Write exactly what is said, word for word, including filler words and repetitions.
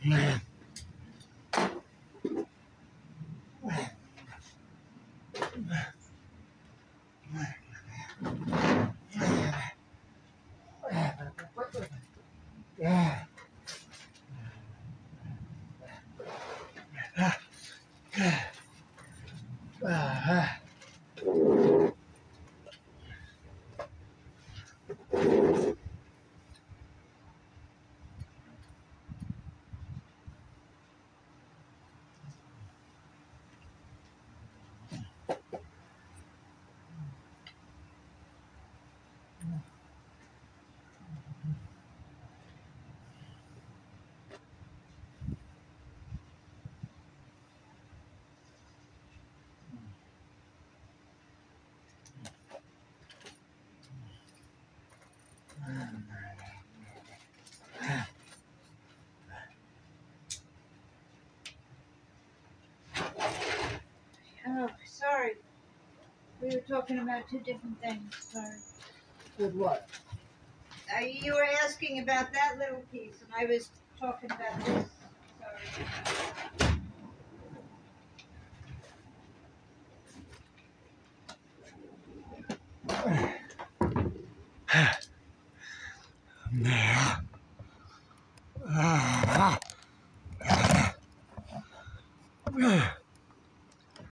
Oh, sorry. We were talking about two different things. Sorry. With what? Uh, you were asking about that little piece, and I was talking about this. Sorry.